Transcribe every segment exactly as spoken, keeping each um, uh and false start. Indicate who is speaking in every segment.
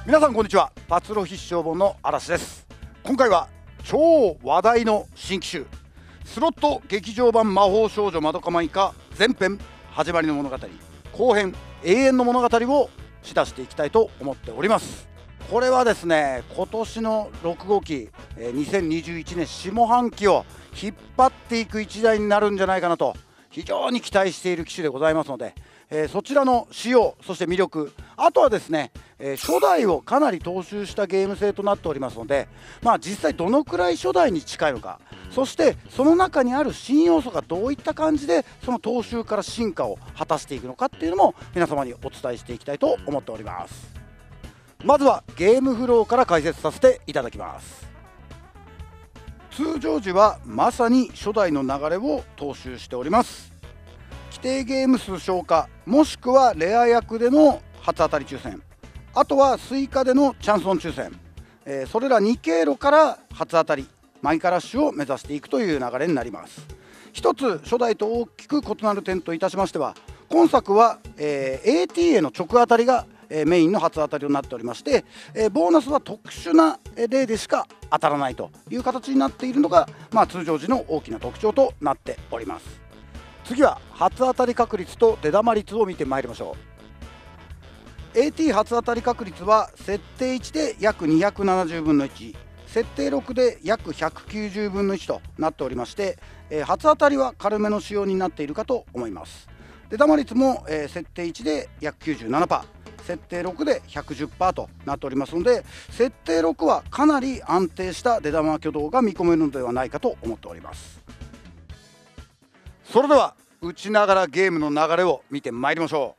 Speaker 1: 皆さんこんにちは。パツロ必勝本の嵐です。今回は超話題の新機種スロット劇場版魔法少女まどかマイカ前編始まりの物語後編永遠の物語をしだしていきたいと思っております。これはですね、今年のろく号機にせんにじゅういちねん下半期を引っ張っていく一台になるんじゃないかなと非常に期待している機種でございますので、えー、そちらの仕様そして魅力、あとはですね、えー、初代をかなり踏襲したゲーム性となっておりますので、まあ実際どのくらい初代に近いのか、そしてその中にある新要素がどういった感じでその踏襲から進化を果たしていくのかっていうのも皆様にお伝えしていきたいと思っております。まずはゲームフローから解説させていただきます。通常時はまさに初代の流れを踏襲しております。規定ゲーム数消化もしくはレア役での初当たり抽選、あとは追加でのチャンスオン抽選、えー、それらに経路から初当たりマイカラッシュを目指していくという流れになります。一つ初代と大きく異なる点といたしましては、今作は、えー、エーティー への直当たりがメインの初当たりとなっておりまして、ボーナスは特殊な例でしか当たらないという形になっているのが、まあ、通常時の大きな特徴となっております。次は初当たり確率と出玉率を見てまいりましょう。 エーティー 初当たり確率は設定いちで約にひゃくななじゅうぶんのいち、設定ろくで約ひゃくきゅうじゅうぶんのいちとなっておりまして、初当たりは軽めの仕様になっているかと思います。出玉率も設定いちで約 きゅうじゅうななパーセント、設定ろくで ひゃくじゅっパーセント となっておりますので、設定ろくはかなり安定した出玉挙動が見込めるのではないかと思っております。それでは打ちながらゲームの流れを見てまいりましょ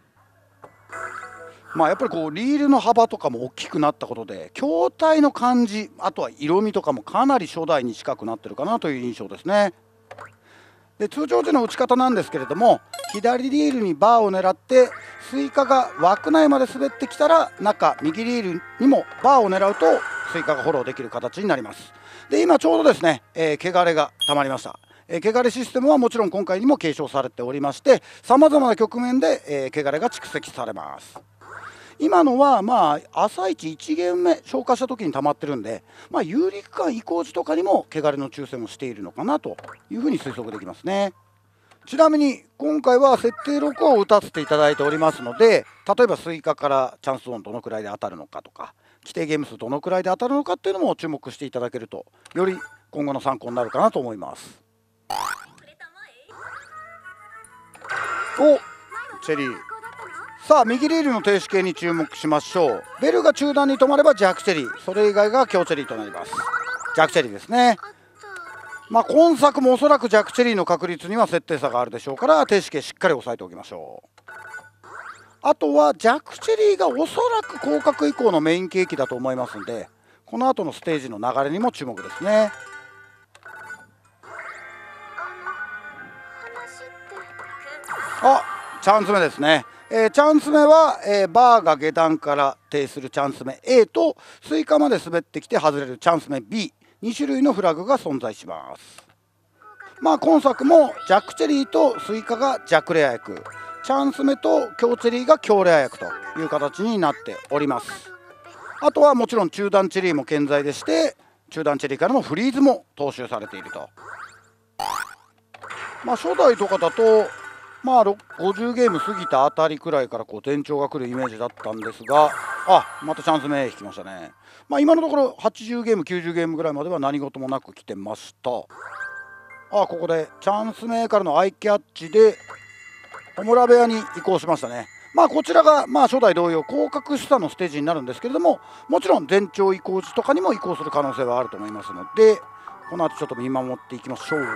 Speaker 1: う。まあやっぱりこうリールの幅とかも大きくなったことで筐体の感じ、あとは色味とかもかなり初代に近くなってるかなという印象ですね。で通常時の打ち方なんですけれども、左リールにバーを狙ってスイカが枠内まで滑ってきたら中右リールにもバーを狙うとスイカがフォローできる形になります。で今ちょうどですね、えー、汚れがたまりました。えー、汚れシステムはもちろん今回にも継承されておりまして、さまざまな局面で、えー、汚れが蓄積されます。今のはまあ朝一いちゲーム目消化した時に溜まってるんで、まあ、有利区間移行時とかにも汚れの抽選をしているのかなというふうに推測できますね。ちなみに今回は設定ろくを打たせていただいておりますので、例えばスイカからチャンスオンどのくらいで当たるのかとか、規定ゲーム数どのくらいで当たるのかっていうのも注目していただけるとより今後の参考になるかなと思います。おチェリー、さあ右リールの停止形に注目しましょう。ベルが中段に止まれば弱チェリー、それ以外が強チェリーとなります。弱チェリーですね。まあ今作もおそらく弱チェリーの確率には設定差があるでしょうから、停止形しっかり押さえておきましょう。あとは弱チェリーがおそらく降格以降のメインケーキだと思いますので、この後のステージの流れにも注目ですね。あ、チャンス目ですね。えー、チャンス目は、えー、バーが下段から呈するチャンス目 エー とスイカまで滑ってきて外れるチャンス目 ビー、に 種類のフラグが存在します。まあ今作も弱チェリーとスイカが弱レア役、チャンス目と強チェリーが強レア役という形になっております。あとはもちろん中段チェリーも健在でして、中段チェリーからのフリーズも踏襲されていると。まあ初代とかだとまあごじゅうゲーム過ぎたあたりくらいからこう前兆が来るイメージだったんですが、あ、またチャンス目引きましたね。まあ今のところはちじゅうゲームきゅうじゅうゲームぐらいまでは何事もなく来てました。あ、ここでチャンス目からのアイキャッチでオムラ部屋に移行しましたね。まあこちらがまあ初代同様降格下のステージになるんですけれども、もちろん前兆移行時とかにも移行する可能性はあると思いますので、この後ちょっと見守っていきましょう。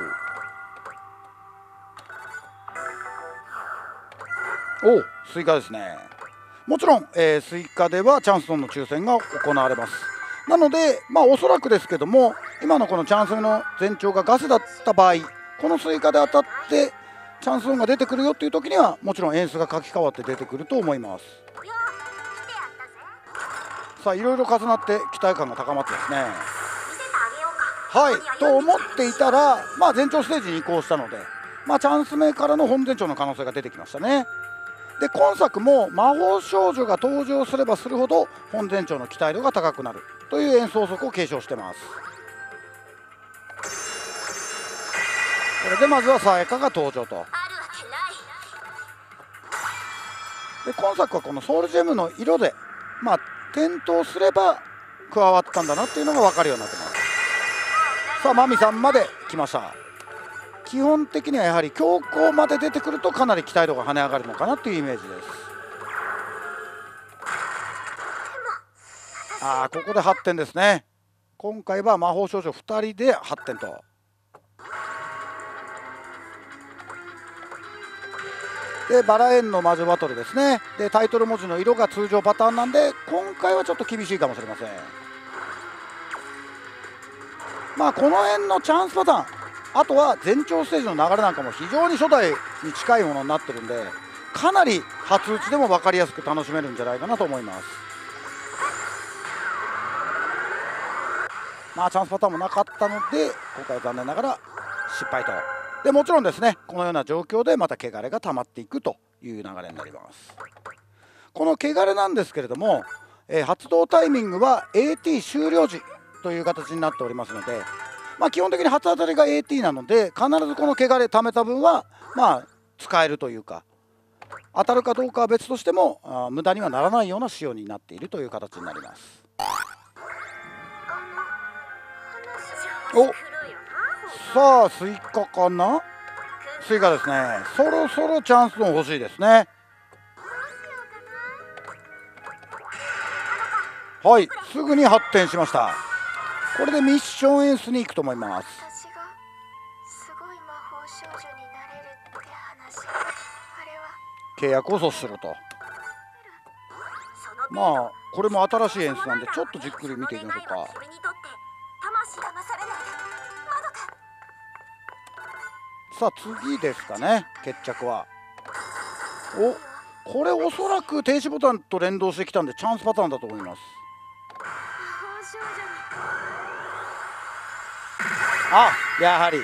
Speaker 1: お、スイカですね。もちろん、えー、スイカではチャンスオンの抽選が行われます。なのでまあおそらくですけども、今のこのチャンス目の前兆がガスだった場合、このスイカで当たってチャンスオンが出てくるよっていう時にはもちろん演出が書き換わって出てくると思います。さあいろいろ重なって期待感が高まってますね。はいと思っていたら、まあ前兆ステージに移行したので、まあチャンス目からの本前兆の可能性が出てきましたね。 で今作も魔法少女が登場すればするほど本前長の期待度が高くなるという演奏則を継承してます。これでまずはさやかが登場と。で今作はこのソウルジェムの色でまあ点灯すれば加わったんだなっていうのが分かるようになってます。さあマミさんまで来ました。基本的にはやはり強行まで出てくるとかなり期待度が跳ね上がるのかなっていうイメージです。ああここではってんですね。今回は魔法少女ふたりではってんと。でバラ園の魔女バトルですね。でタイトル文字の色が通常パターンなんで今回はちょっと厳しいかもしれません。まあこの辺のチャンスパターン、あとは前兆ステージの流れなんかも非常に初代に近いものになってるんでかなり初打ちでも分かりやすく楽しめるんじゃないかなと思います。まあチャンスパターンもなかったので今回は残念ながら失敗と。でもちろんですねこのような状況でまた汚れが溜まっていくという流れになります。この汚れなんですけれども、えー、発動タイミングは エーティー 終了時という形になっておりますので、まあ、基本的に初当たりが エーティー なので必ずこの汚れ溜めた分はまあ使えるというか当たるかどうかは別としてもあ無駄にはならないような仕様になっているという形になります。おさあスイカかな。スイカですね。そろそろチャンスも欲しいですね。はいすぐに発展しました。これでミッションエースに行くと思います。
Speaker 2: 私がすごい魔法少女になれるって話、あれは
Speaker 1: 契約を阻止すると。まあこれも新しい演出なんでちょっとじっくり見ていきましょうか。さあ次ですかね決着は。おこれおそらく停止ボタンと連動してきたんでチャンスパターンだと思います。あやはり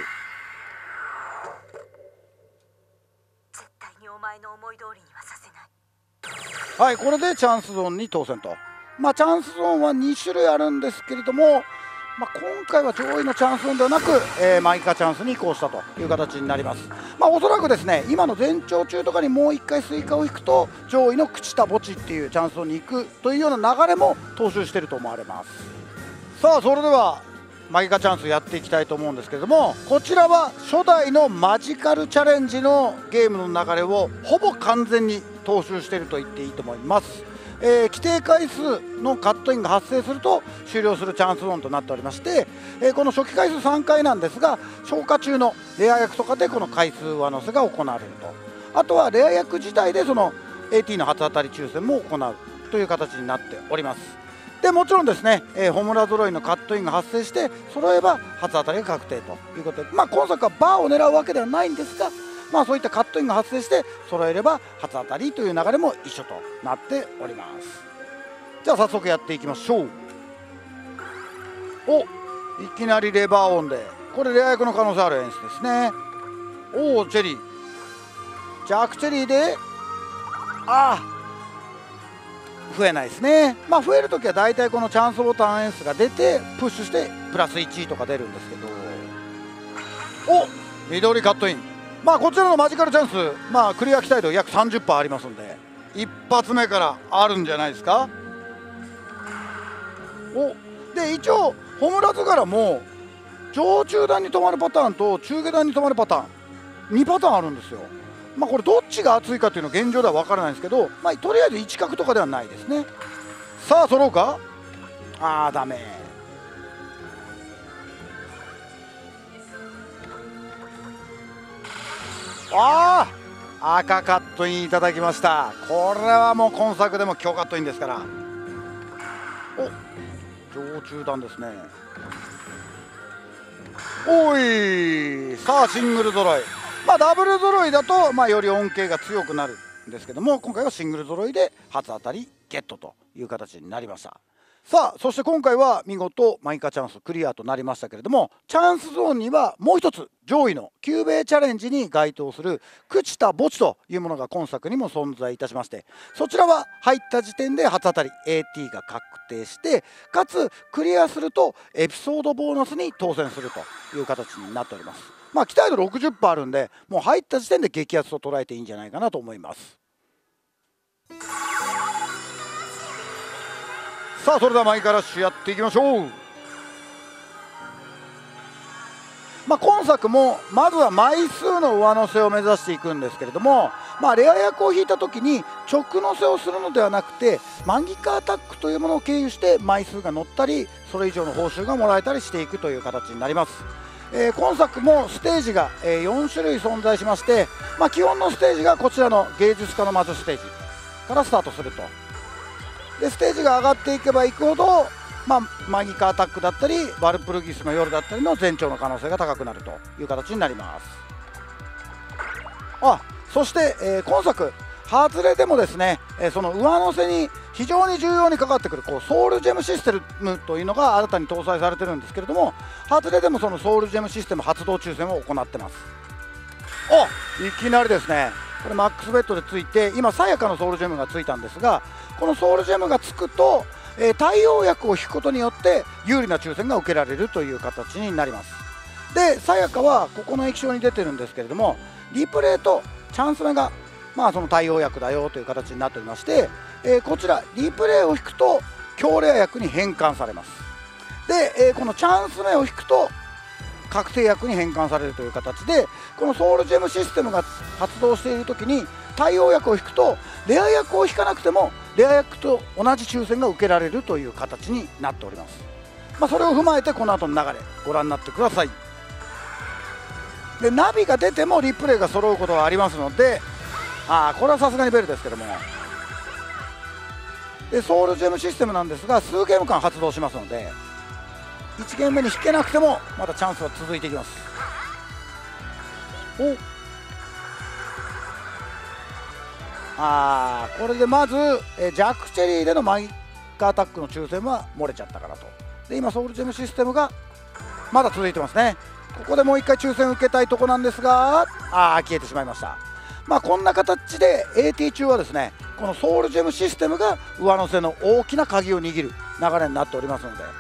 Speaker 2: 絶対にお前の思い通りにはさせない。
Speaker 1: はいこれでチャンスゾーンに当選と。まあチャンスゾーンはに種類あるんですけれども、まあ、今回は上位のチャンスゾーンではなく、えー、マイカチャンスに移行したという形になります。まあおそらくですね今の前兆中とかにもういっかいスイカを引くと上位の朽ちた墓地っていうチャンスゾーンに行くというような流れも踏襲していると思われます。さあそれではマギカチャンスやっていきたいと思うんですけれども、こちらは初代のマジカルチャレンジのゲームの流れをほぼ完全に踏襲していると言っていいと思います。えー、規定回数のカットインが発生すると終了するチャンスゾーンとなっておりまして、えー、この初期回数さんかいなんですが消化中のレア役とかでこの回数上乗せが行われると。あとはレア役自体でその エーティー の初当たり抽選も行うという形になっております。でもちろんですね、えー、ホムラ揃いのカットインが発生して揃えば初当たりが確定ということで、まあ、今作はバーを狙うわけではないんですが、まあ、そういったカットインが発生して揃えれば初当たりという流れも一緒となっております。じゃあ早速やっていきましょう。おいきなりレバーオンでこれレア役の可能性ある演出ですね。おおチェリージャックチェリーでああ増えないですね。まあ増えるときは大体このチャンスボタン演出が出てプッシュしてプラスいちとか出るんですけど、お緑カットイン。まあこちらのマジカルチャンス、まあクリア期待度約 さんじゅっパーセント ありますんで一発目からあるんじゃないですか。おで一応ホムラズガラも上中段に止まるパターンと中下段に止まるパターンにパターンあるんですよ。まあこれどっちが熱いかっていうのは現状では分からないんですけど、まあ、とりあえずいち角とかではないですね。さあ揃うか。あーダメ。ああ赤カットインいただきました。これはもう今作でも強カットインですから。お上中段ですね。おいさあシングル揃い。まあダブル揃いだと、まあ、より恩恵が強くなるんですけども、今回はシングル揃いで初当たりゲットという形になりました。 さあそして今回は見事マギカチャンスクリアとなりましたけれども、チャンスゾーンにはもう一つ上位のキューベイチャレンジに該当する朽ちた墓地というものが今作にも存在いたしまして、そちらは入った時点で初当たり エーティー が確定して、かつクリアするとエピソードボーナスに当選するという形になっております。まあ期待度 ろくじゅっパーセント あるんで、もう入った時点で激アツと捉えていいんじゃないかなと思います。さあそれではマギカラッシュやっていきましょう。まあ、今作もまずは枚数の上乗せを目指していくんですけれども、まあ、レア役を引いた時に直乗せをするのではなくてマギカアタックというものを経由して枚数が乗ったりそれ以上の報酬がもらえたりしていくという形になります。えー、今作もステージがよん種類存在しまして、まあ、基本のステージがこちらの芸術家の魔女ステージからスタートすると。でステージが上がっていけばいくほど、まあ、マギカアタックだったりワルプルギスの夜だったりの前兆の可能性が高くなるという形になります。あそして、えー、今作外れでもですね、えー、その上乗せに非常に重要にかかってくるこうソウルジェムシステムというのが新たに搭載されてるんですけれども、外れでもそのソウルジェムシステム発動抽選を行ってます。おいきなりですね、これマックスベッドでついて今さやかのソウルジェムがついたんですが、このソウルジェムがつくと、えー、太陽薬を引くことによって有利な抽選が受けられるという形になります。でさやかはここの液晶に出てるんですけれども、リプレイとチャンス目がまあその太陽薬だよという形になっておりまして、えー、こちらリプレイを引くと強レア薬に変換されます。で、えー、このチャンス目を引くと確定薬に変換されるという形で、このソウルジェムシステムが発動している時に太陽薬を引くとレア薬を引かなくてもレア薬と同じ抽選が受けられるという形になっております。まあ、それを踏まえてこの後の流れご覧になってください。でナビが出てもリプレイが揃うことがありますので、あこれはさすがにベルですけども、でソウルジェムシステムなんですが数ゲーム間発動しますのでいちゲーム目に引けなくてもまたチャンスは続いていきます。おあこれでまずえジャックチェリーでのマギカアタックの抽選は漏れちゃったかなと。で今ソウルジェムシステムがまだ続いてますね。ここでもういっかい抽選を受けたいとこなんですが、あー消えてしまいました。まあこんな形で エーティー 中はですね、このソウルジェムシステムが上乗せの大きな鍵を握る流れになっておりますので、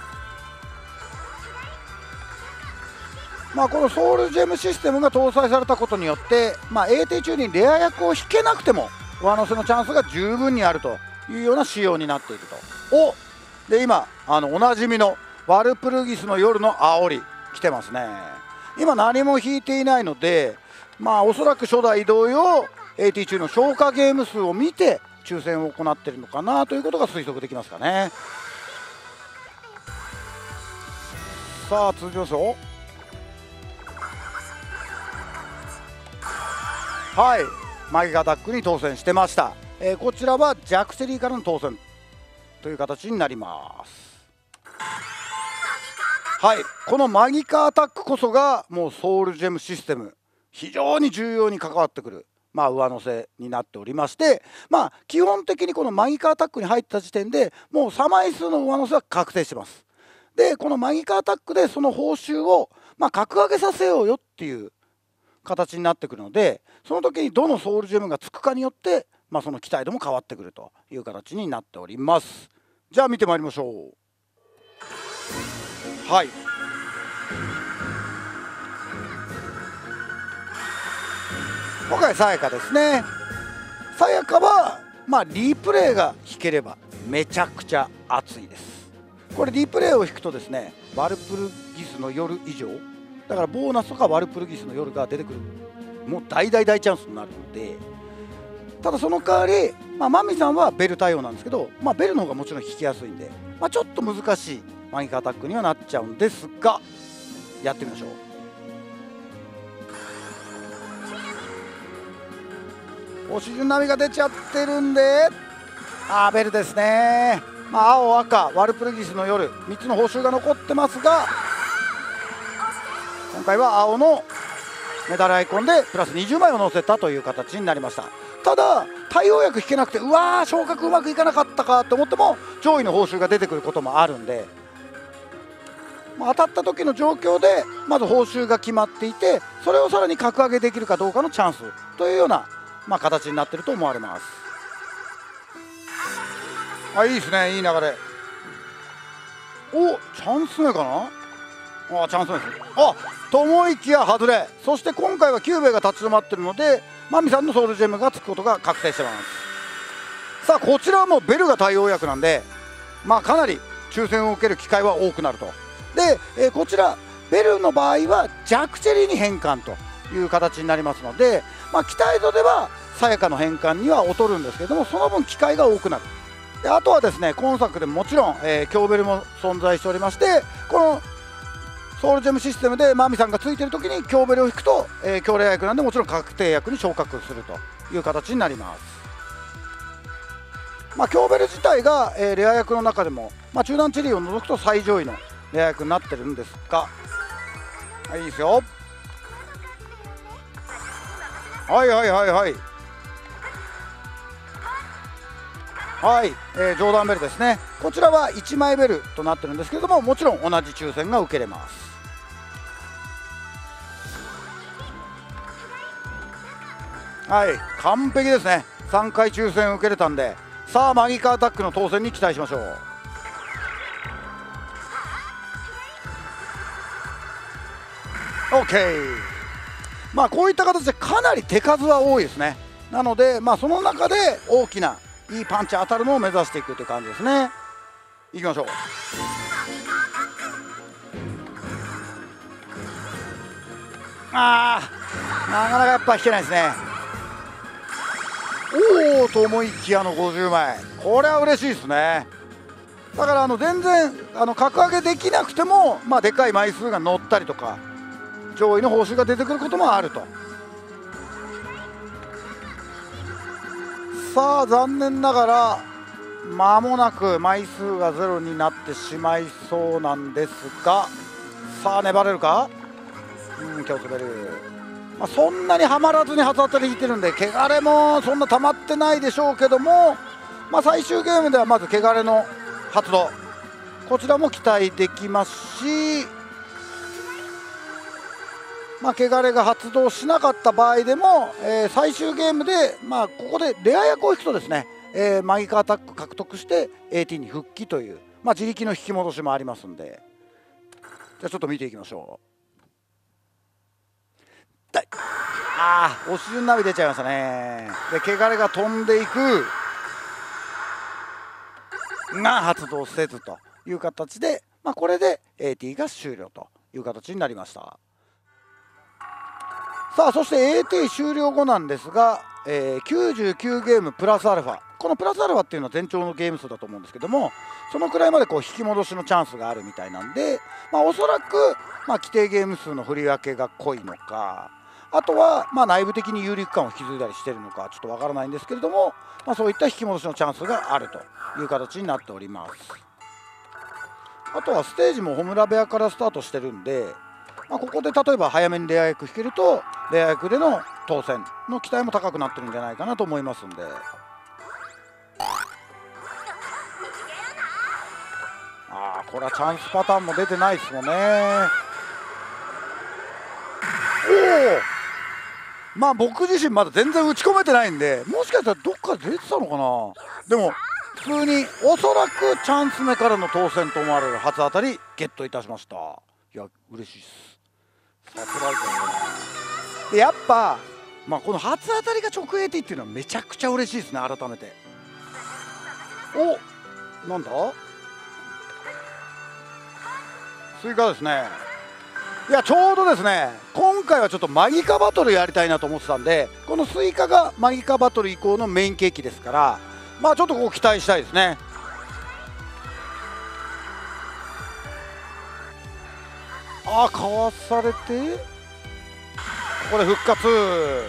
Speaker 1: まあこのソウルジェムシステムが搭載されたことによって、まあ、エーティー 中にレア役を引けなくても上乗せのチャンスが十分にあるというような仕様になっていると。おで今あのおなじみのワルプルギスの夜の煽り来てますね。今何も引いていないので、まあおそらく初代同様 エーティー 中の消化ゲーム数を見て抽選を行っているのかなということが推測できますかね。さあ続きますよ。はいマギカアタックに当選してました。えー、こちらはジャックチェリーからの当選という形になります。はいこのマギカアタックこそがもうソウルジェムシステム非常に重要に関わってくる、まあ、上乗せになっておりまして、まあ基本的にこのマギカアタックに入った時点でもうさ枚数の上乗せは確定してます。でこのマギカアタックでその報酬をまあ格上げさせようよっていう形になってくるので、その時にどのソウルジェムがつくかによって、まあ、その期待度も変わってくるという形になっております。じゃあ見てまいりましょう。はい今回さやかですね。さやかはまあリプレイが引ければめちゃくちゃ熱いです。これリプレイを引くとですね、ワルプルギスの夜以上だからボーナスとかワルプルギスの夜が出てくる、もう大大大チャンスになるので、ただその代わり、まあ、マミさんはベル対応なんですけど、まあ、ベルの方がもちろん引きやすいんで、まあ、ちょっと難しいマギカアタックにはなっちゃうんですが、やってみましょう。星順波が出ちゃってるんで、あーベルですね。まあ、青赤ワルプルギスの夜みっつの報酬が残ってますが、今回は青のメダルアイコンでプラスにじゅうまいを乗せたという形になりました。 ただ対応薬引けなくて、うわー昇格うまくいかなかったかと思っても上位の報酬が出てくることもあるんで、まあ、当たった時の状況でまず報酬が決まっていて、それをさらに格上げできるかどうかのチャンスというような、まあ、形になっていると思われます。あ、いいですね、いい流れ。お、チャンス目かな。あ、チャンス目です。あ、と思いきや外れ。そして今回はキューベが立ち止まっているので、マミさんのソウルジェムがつくことが確定してます。さあこちらはもうベルが対応薬なんで、まあかなり抽選を受ける機会は多くなると。で、えー、こちらベルの場合はジャックチェリーに変換という形になりますので、まあ、期待度ではさやかの変換には劣るんですけども、その分機会が多くなる。であとはですね、今作でもちろん、えー、強ベルも存在しておりまして、このソウルジェムシステムでマミさんがついている時に強ベルを引くと、えー、強レア役なんでもちろん確定役に昇格するという形になります。まあ、強ベル自体が、えー、レア役の中でも、まあ、中段チェリーを除くと最上位のレア役になってるんですが、はい、いいですよ。はいはいはいはいはい、えー、ジョーダンベルですね。こちらはいちまいベルとなってるんですけれども、もちろん同じ抽選が受けれます。はい、完璧ですね。さんかい抽選受けれたんで、さあマギカアタックの当選に期待しましょう。OK、 まあこういった形でかなり手数は多いですね。なので、まあ、その中で大きないいパンチ当たるのを目指していくという感じですね。いきましょう。あー、なかなかやっぱ引けないですね。おおと思いきやのごじゅうまい、これは嬉しいですね。だからあの全然あの格上げできなくても、まあ、でかい枚数が乗ったりとか上位の報酬が出てくることもあると。さあ残念ながら間もなく枚数がゼロになってしまいそうなんですが、さあ粘れるか。うん、今日滑る、まあ、そんなにはまらずに初当たり引いてるんで、汚れもそんな溜まってないでしょうけども、まあ、最終ゲームではまず汚れの発動、こちらも期待できますし、まあ、汚れが発動しなかった場合でも、えー、最終ゲームで、まあ、ここでレア役を引くとですね、えー、マギカアタック獲得して エーティー に復帰という、まあ、自力の引き戻しもありますんで、じゃあちょっと見ていきましょう。ああ、押し順ナビ出ちゃいましたね。で汚れが飛んでいくが発動せずという形で、まあ、これで エーティー が終了という形になりました。さあそして エーティー 終了後なんですが、えー、きゅうじゅうきゅうゲームプラスアルファ、このプラスアルファっていうのは全長のゲーム数だと思うんですけども、そのくらいまでこう引き戻しのチャンスがあるみたいなんで、まあ、おそらく、まあ、規定ゲーム数の振り分けが濃いのか、あとはまあ内部的に有利区間を引き継いだりしているのかちょっとわからないんですけれども、まあ、そういった引き戻しのチャンスがあるという形になっております。あとはステージもホムラ部屋からスタートしてるんで、まあ、ここで例えば早めにレア役引けるとレア役での当選の期待も高くなってるんじゃないかなと思いますんで、あーこれはチャンスパターンも出てないですもんね。おお、まあ僕自身まだ全然打ち込めてないんで、もしかしたらどっかで出てたのかな。でも普通におそらくチャンス目からの当選と思われる初当たりゲットいたしました。いや嬉しいです。サプライズだね。でやっぱ、まあ、この初当たりが直 エーティー っていうのはめちゃくちゃ嬉しいですね。改めてお、なんだスイカですね。いやちょうどですね、今回はちょっとマギカバトルやりたいなと思ってたんで、このスイカがマギカバトル以降のメインケーキですから、まあちょっとこう期待したいですね。ああかわされて、ここで復活。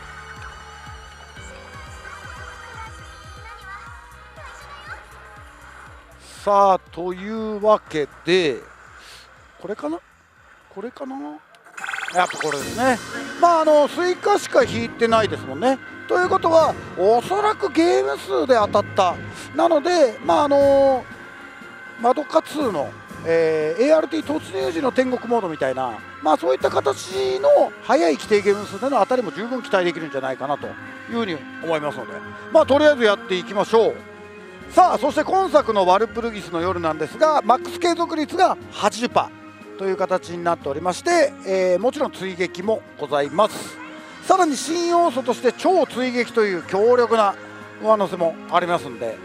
Speaker 1: さあというわけでこれかなこれかなやっぱこれですね。まああのスイカしか引いてないですもんね。 ということはおそらくゲーム数で当たった。なのでまああのマドカツーの、えー、エーアールティー 突入時の天国モードみたいな、まあ、そういった形の速い規定ゲーム数での当たりも十分期待できるんじゃないかなというふうに思いますので、まあ、とりあえずやっていきましょう。さあそして今作のワルプルギスの夜なんですが、マックス継続率が はちじゅっパーセント という形になっておりまして、えー、もちろん追撃もございます。さらに新要素として超追撃という強力な上乗せもありますんで、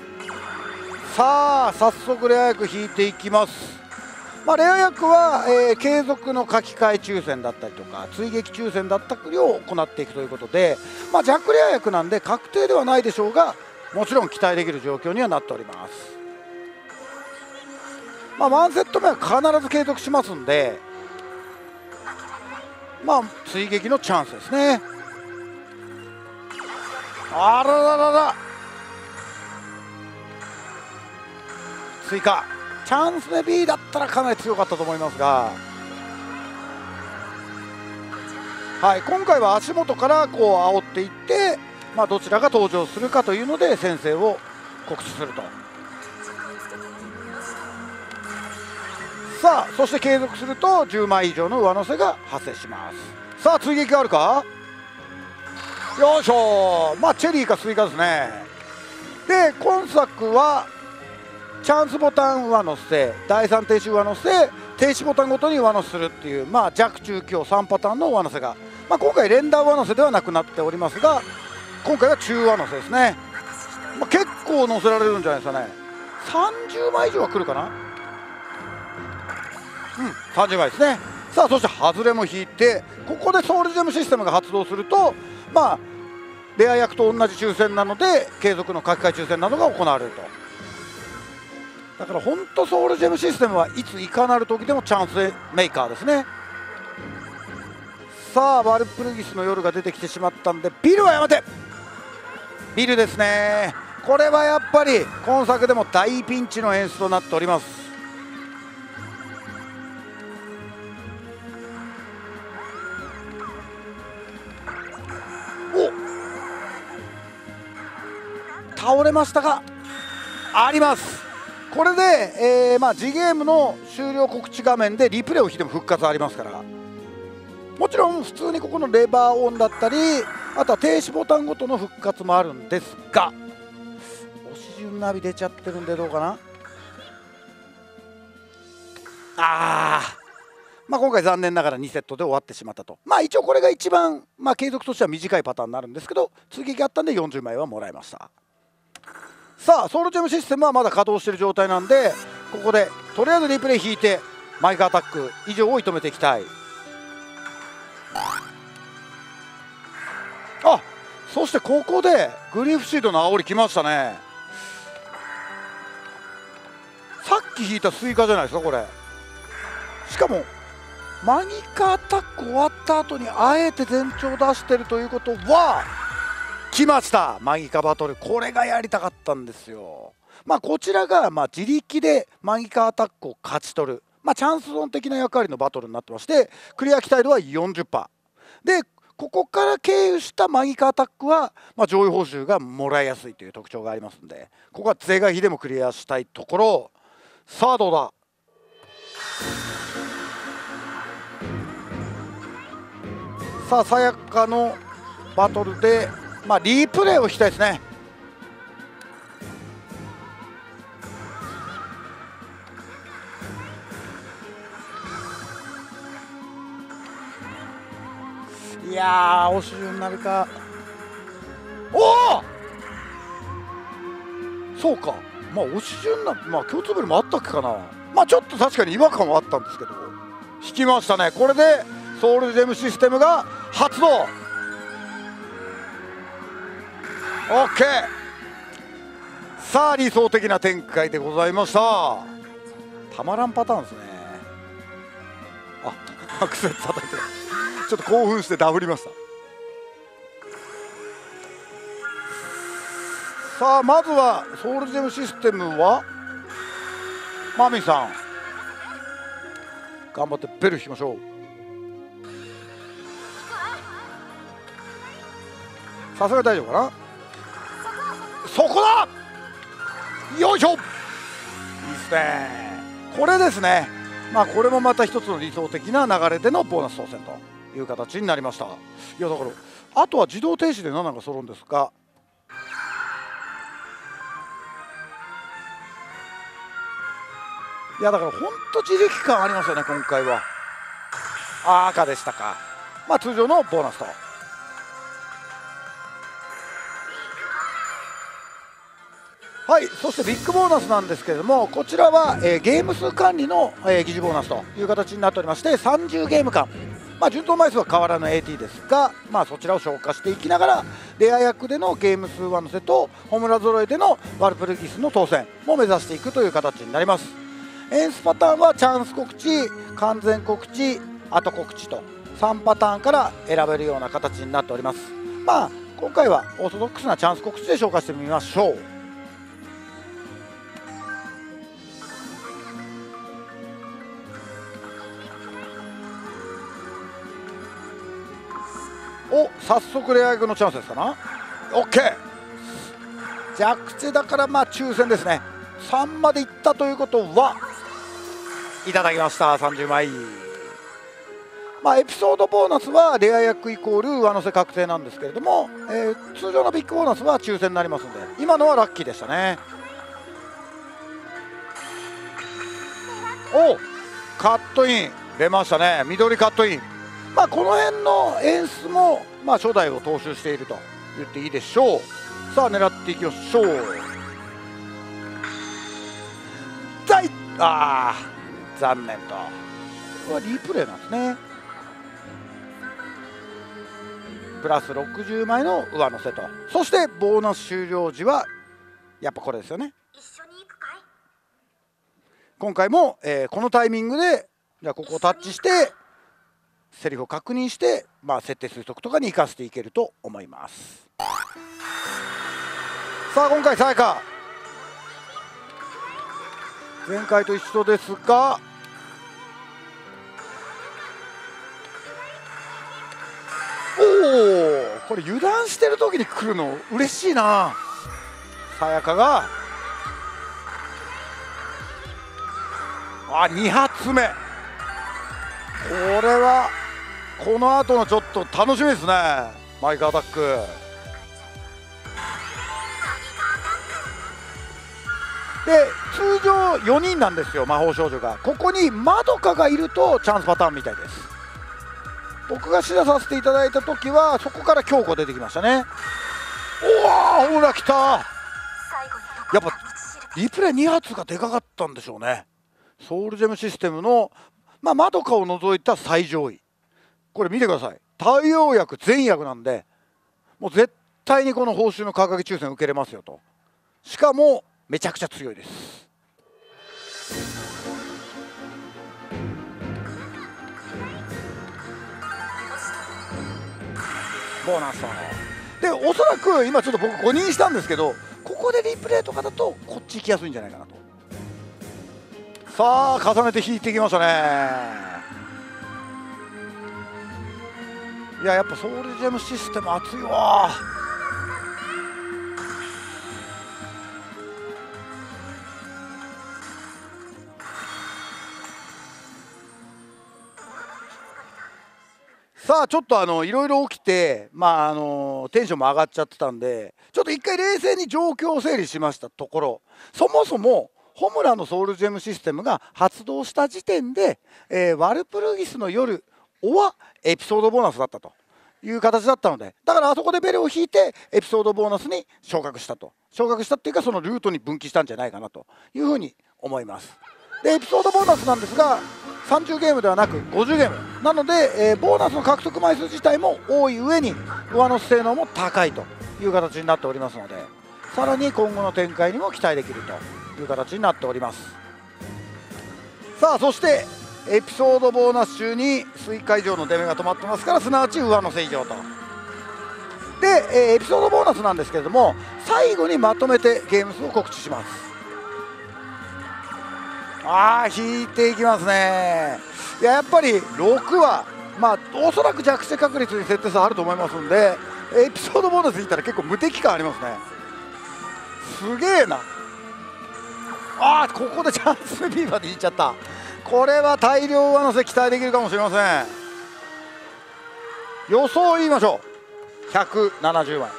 Speaker 1: さあ早速レア役引いていきます。まあ、レア役は、えー、継続の書き換え抽選だったりとか追撃抽選だったりを行っていくということで、まあ、弱レア役なんで確定ではないでしょうが、もちろん期待できる状況にはなっております。まあ、ワンセット目は必ず継続しますんで、まあ追撃のチャンスですね。あらららら、追加チャンスで B だったらかなり強かったと思いますが、はい、今回は足元からこう煽っていって、まあ、どちらが登場するかというので先制を告知すると。さあそして継続するとじゅうまい以上の上乗せが発生します。さあ追撃があるか、よいしょ、まあチェリーかスイカですね。で今作はチャンスボタン上乗せ、第三停止上乗せ、停止ボタンごとに上乗せするっていう、まあ、弱中強さんパターンの上乗せが、まあ、今回連打上乗せではなくなっておりますが、今回は中上乗せですね。まあ、結構乗せられるんじゃないですかね。さんじゅうまい以上は来るかな。うん、さんじゅうまいですね。さあそして外れも引いて、ここでソウルジェムシステムが発動すると、まあレア役と同じ抽選なので継続の書き換え抽選などが行われると。だから本当ソウルジェムシステムはいついかなる時でもチャンスメーカーですね。さあワルプルギスの夜が出てきてしまったんで、ビルはやめて、ビルですね。これはやっぱり今作でも大ピンチの演出となっております。倒れましたがあります。これで、えーまあ、次ゲームの終了告知画面でリプレイを引いても復活ありますから、もちろん普通にここのレバーオンだったり、あとは停止ボタンごとの復活もあるんですが、押し順ナビ出ちゃってるんでどうかな。あー、まあ、今回残念ながらにセットで終わってしまったと。まあ一応これが一番、まあ、継続としては短いパターンになるんですけど、追撃あったんでよんじゅうまいはもらいました。さあソウルジェムシステムはまだ稼働している状態なんで、ここでとりあえずリプレイ引いてマイクアタック以上を射止めていきたい。あ、そしてここでグリーフシードの煽りきましたね。さっき引いたスイカじゃないですかこれ。しかもマギカアタック終わった後にあえて前兆出してるということは、来ましたマギカバトル。これがやりたかったんですよ。まあこちらがまあ自力でマギカアタックを勝ち取る、まあ、チャンスゾーン的な役割のバトルになってまして、クリア期待度は よんじゅっパーセント で、ここから経由したマギカアタックは、まあ、上位報酬がもらいやすいという特徴がありますので、ここは是が非でもクリアしたいところ。さあどうだ。さあさやかのバトルで、まあ、リプレイをしたいですね。いやー押し順なるか。おお、そうか、まあ押し順な、まあ共通ベルもあったっけかな。まあちょっと確かに違和感はあったんですけど、引きましたね。これでソウルジェムシステムが発動。 OK、 さあ理想的な展開でございました。たまらんパターンですね。あ、アクセル叩いてる。ちょっと興奮してダブりました。さあまずはソウルジェムシステムはマミさん頑張ってベル引きましょう。 さすがに大丈夫かな。そこだ、よいしょ、いいですね。これですね。まあこれもまた一つの理想的な流れでのボーナス当選という形になりました。いやだからあとは自動停止でななが揃うんですが、いやだから本当自力感ありますよね今回は。あ、赤でしたか。まあ通常のボーナスと。はい、そしてビッグボーナスなんですけれども、こちらは、えー、ゲーム数管理の、えー、疑似ボーナスという形になっておりまして、さんじゅうゲーム間、まあ、順当枚数は変わらぬ エーティー ですが、まあ、そちらを消化していきながらレア役でのゲーム数上乗せとホムラ揃えでのワルプルギスの当選も目指していくという形になります。エンスパターンはチャンス告知、完全告知、後告知とさんパターンから選べるような形になっております。まあ今回はオーソドックスなチャンス告知で消化してみましょう。お、早速レア役のチャンスですかな。 OK、 弱地だからまあ抽選ですね。さんまでいったということはいただきました。さんじゅうまい。まあエピソードボーナスはレア役イコール上乗せ確定なんですけれども、えー、通常のビッグボーナスは抽選になりますので、今のはラッキーでしたね。お、カットイン出ましたね。緑カットイン。まあこの辺の演出もまあ初代を踏襲していると言っていいでしょう。さあ狙っていきましょう。ザイ、あー残念と。これはリプレイなんですね。プラスろくじゅうまいの上乗せと。そしてボーナス終了時はやっぱこれですよね。
Speaker 2: 一緒に行くかい。
Speaker 1: 今回も、えー、このタイミングでじゃあここをタッチしてセリフを確認して、まあ、設定推測とかに生かしていけると思います。さあ今回さやか前回と一緒ですが、おお、これ油断してる時に来るの嬉しいな。さやかがあに発目、これはこの後のちょっと楽しみですね。マイクアタックで通常よにんなんですよ魔法少女が。ここにまどかがいるとチャンスパターンみたいです。僕が示唆させていただいた時はそこから強子出てきましたね。おお、ほら来た。やっぱリプレイに発がでかかったんでしょうね。ソウルジェムシステムのまあまどかを除いた最上位、これ見てください。太陽薬全役なんでもう絶対にこの報酬の価格抽選受けれますよと。しかもめちゃくちゃ強いです。ボーナスでおそらく今ちょっと僕ごにんしたんですけど、ここでリプレイとかだとこっち行きやすいんじゃないかなと。さあ重ねて引いていきましたね。いややっぱソウルジェムシステム熱いわ。さあちょっとあのいろいろ起きて、まああのテンションも上がっちゃってたんで、ちょっと一回冷静に状況を整理しましたところ、そもそもホムラのソウルジェムシステムが発動した時点で、えー、ワルプルギスの夜はエピソードボーナスだったという形だったので、だからあそこでベルを引いてエピソードボーナスに昇格したと、昇格したっていうかそのルートに分岐したんじゃないかなというふうに思います。でエピソードボーナスなんですがさんじゅうゲームではなくごじゅうゲームなので、えー、ボーナスの獲得枚数自体も多い上に上乗せ性能も高いという形になっておりますので、さらに今後の展開にも期待できるという形になっております。さあそしてエピソードボーナス中にスイカ以上の出目が止まってますから、すなわち上乗せ以上と。で、えー、エピソードボーナスなんですけれども最後にまとめてゲーム数を告知します。あー引いていきますね。いややっぱりろくはまあおそらく弱視確率に設定差あると思いますんで、 エピソードボーナスいったら結構無敵感ありますね。すげえな。あー、ここでチャンスビーバーでいっちゃった。これは大量上乗せ期待できるかもしれません。予想を言いましょう。ひゃくななじゅうまい。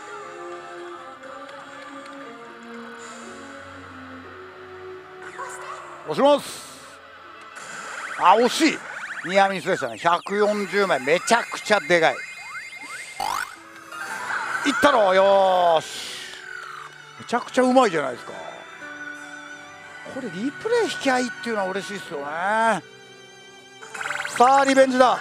Speaker 1: 押します。あ、惜しい。ニアミスでしたね。ひゃくよんじゅうまい、めちゃくちゃでかい。いったろ。よーし、めちゃくちゃうまいじゃないですか。これリプレイ引き合いっていうのは嬉しいですよね。さあリベンジだ。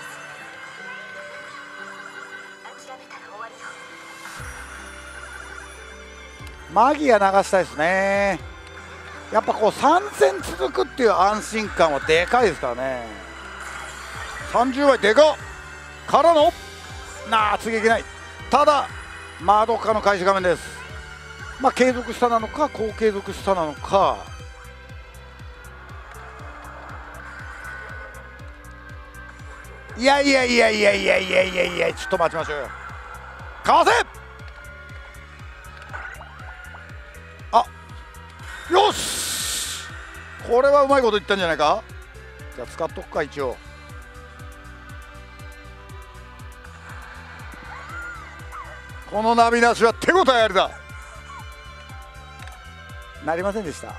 Speaker 1: マギア流したいですね。やっぱこうさん戦続くっていう安心感はでかいですからね。さんじゅうまいでかっからのなあ、次いけない。ただマドカの開始画面です。まあ継続したなのか高継続したなのか。いやいやいやいやいやいやいやいや、ちょっと待ちましょうよ。かわせ。あ、よし、これはうまいこと言ったんじゃないか。じゃあ使っとくか。一応このナビなしは手応えありだ。なりませんでした。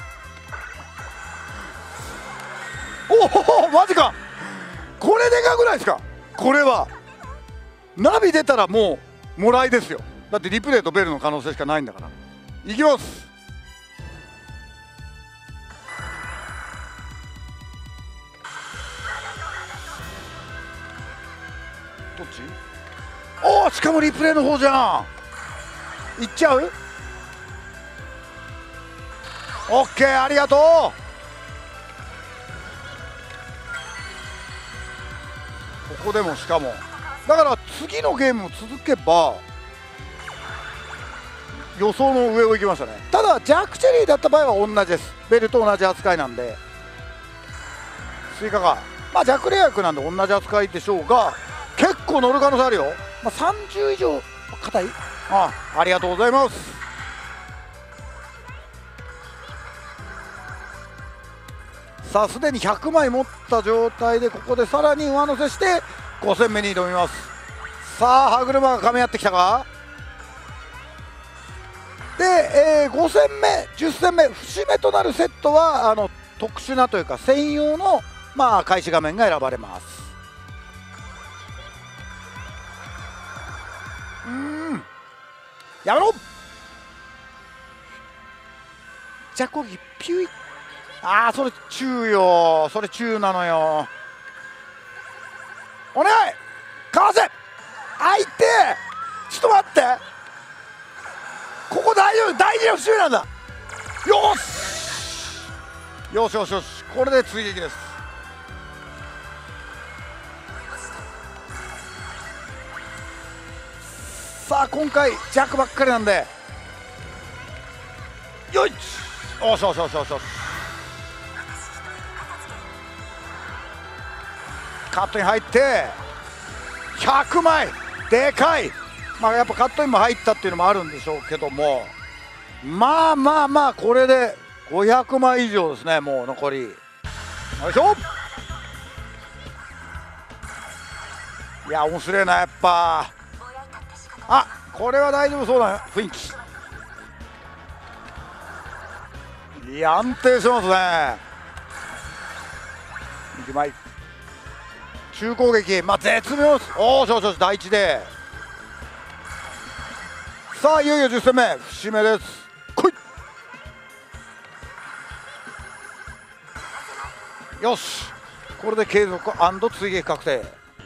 Speaker 1: おお、マジか。これでかくないですか。これはナビ出たらもうもらいですよ。だってリプレイとベルの可能性しかないんだから。いきます。どっち。おお、しかもリプレイの方じゃん。いっちゃう。オッケー、ありがとう。ここでもしかもだから次のゲームも続けば予想の上を行きましたね。ただジャックチェリーだった場合は同じです。ベルと同じ扱いなんで追加がまあジャックレア役なんで同じ扱いでしょうが、結構乗る可能性あるよ。まあ、さんじゅう以上硬い。ああ、ありがとうございます。さあすでにひゃくまい持った状態でここでさらに上乗せしてご戦目に挑みます。さあ歯車が噛み合ってきたか。で、えー、ご戦目じゅっ戦目節目となるセットはあの特殊なというか専用の、まあ、開始画面が選ばれます。うーん、やめろ。じゃあ攻撃ピュイ。ああ、それ中よ。それ中なのよ。お願い、かわせ。あいて、ちょっと待って、ここ大丈夫、大事な節目なんだ。よしよしよしよし、これで追撃です。さあ今回弱ばっかりなんで、よいしよしよしよしよしよし、カットに入ってひゃくまいでかい。まあやっぱカットインも入ったっていうのもあるんでしょうけども、まあまあまあこれでごひゃくまい以上ですね。もう残りよいしょ。いや面白いなやっぱ。あ、これは大丈夫そうな雰囲気。いや安定してますね。いちまい中攻撃、まあ絶妙です。おお、しょしょし、第一で。さあいよいよじゅっ戦目節目です。来い。よし、これで継続&追撃確定。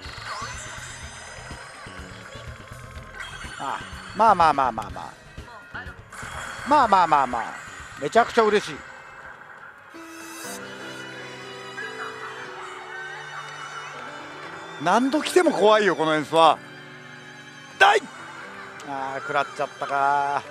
Speaker 1: ああ、まあまあまあまあまあまあまあまあまあめちゃくちゃ嬉しい。何度来ても怖いよこの演出は。大あー食らっちゃったか。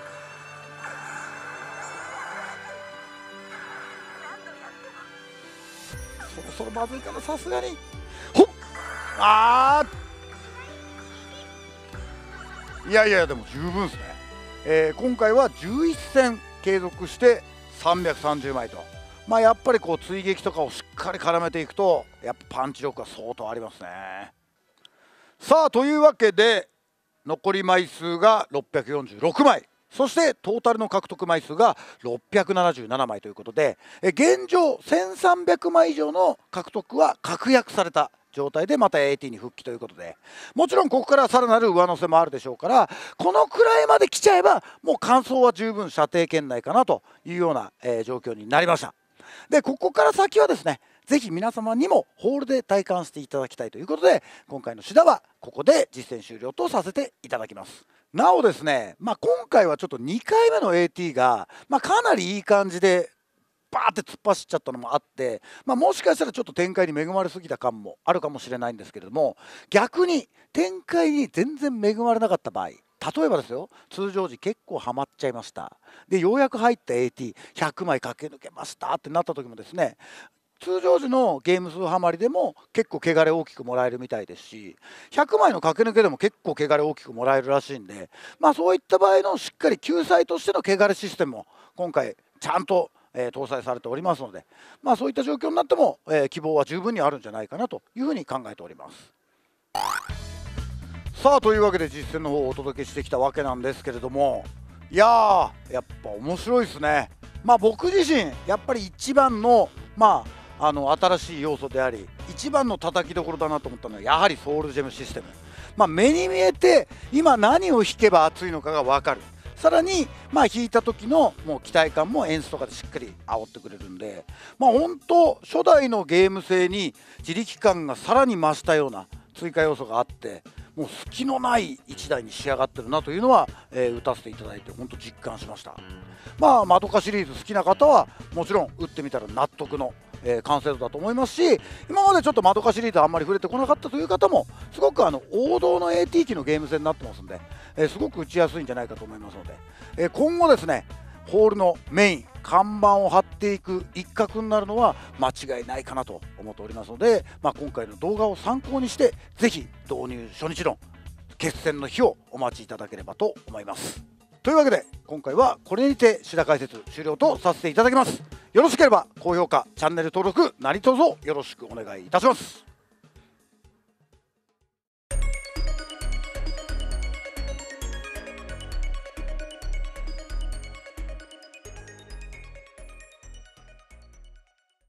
Speaker 1: そろそろまずいかな、さすがに。ほっ、あいやいやでも十分ですね、えー、今回はじゅういち戦継続してさんびゃくさんじゅうまいと、まあやっぱりこう追撃とかをしっかり絡めていくとやっぱパンチ力が相当ありますね。さあというわけで残り枚数がろっぴゃくよんじゅうろくまい、そしてトータルの獲得枚数がろっぴゃくななじゅうななまいということで、現状せんさんびゃくまい以上の獲得は確約された状態でまた エーティー に復帰ということで、もちろんここからさらなる上乗せもあるでしょうから、このくらいまで来ちゃえばもう完走は十分射程圏内かなというような、えー、状況になりました。でここから先はですね、ぜひ皆様にもホールで体感していただきたいということで、今回のシダはここで実践終了とさせていただきます。なおですね、まあ、今回はちょっとにかいめの エーティー が、まあ、かなりいい感じでバーって突っ走っちゃったのもあって、まあ、もしかしたらちょっと展開に恵まれすぎた感もあるかもしれないんですけれども、逆に展開に全然恵まれなかった場合、例えばですよ、通常時結構ハマっちゃいました、でようやく入った エーティーひゃくまい駆け抜けましたってなった時もですね、通常時のゲーム数ハマりでも結構汚れ大きくもらえるみたいですし、ひゃくまいの駆け抜けでも結構汚れ大きくもらえるらしいんで、まあそういった場合のしっかり救済としての汚れシステムも今回ちゃんとえー、搭載されておりますので、まあ、そういった状況になっても、えー、希望は十分にあるんじゃないかなというふうに考えております。さあというわけで実践の方をお届けしてきたわけなんですけれども、いやーやっぱ面白いですね。まあ僕自身やっぱり一番のまああの新しい要素であり一番の叩きどころだなと思ったのはやはりソウルジェムシステム。まあ、目に見えて今何を引けば熱いのかが分かる。さらに、まあ、引いた時のもう期待感も演出とかでしっかり煽ってくれるんで、まあ、本当初代のゲーム性に自力感がさらに増したような追加要素があって、もう隙のないいちだいに仕上がってるなというのは、えー、打たせていただいて本当実感しました。まあマドカシリーズ好きな方はもちろん打ってみたら納得のえー、完成度だと思いますし、今までちょっとマドカシリーズあんまり触れてこなかったという方もすごくあの王道の エーティー 機のゲーム性になってますんで、えー、すごく打ちやすいんじゃないかと思いますので、えー、今後ですねホールのメイン看板を張っていく一角になるのは間違いないかなと思っておりますので、まあ、今回の動画を参考にしてぜひ導入初日の決戦の日をお待ちいただければと思います。というわけで今回はこれにてシダ解説終了とさせていただきます。よろしければ高評価、チャンネル登録何卒よろしくお願いいたします。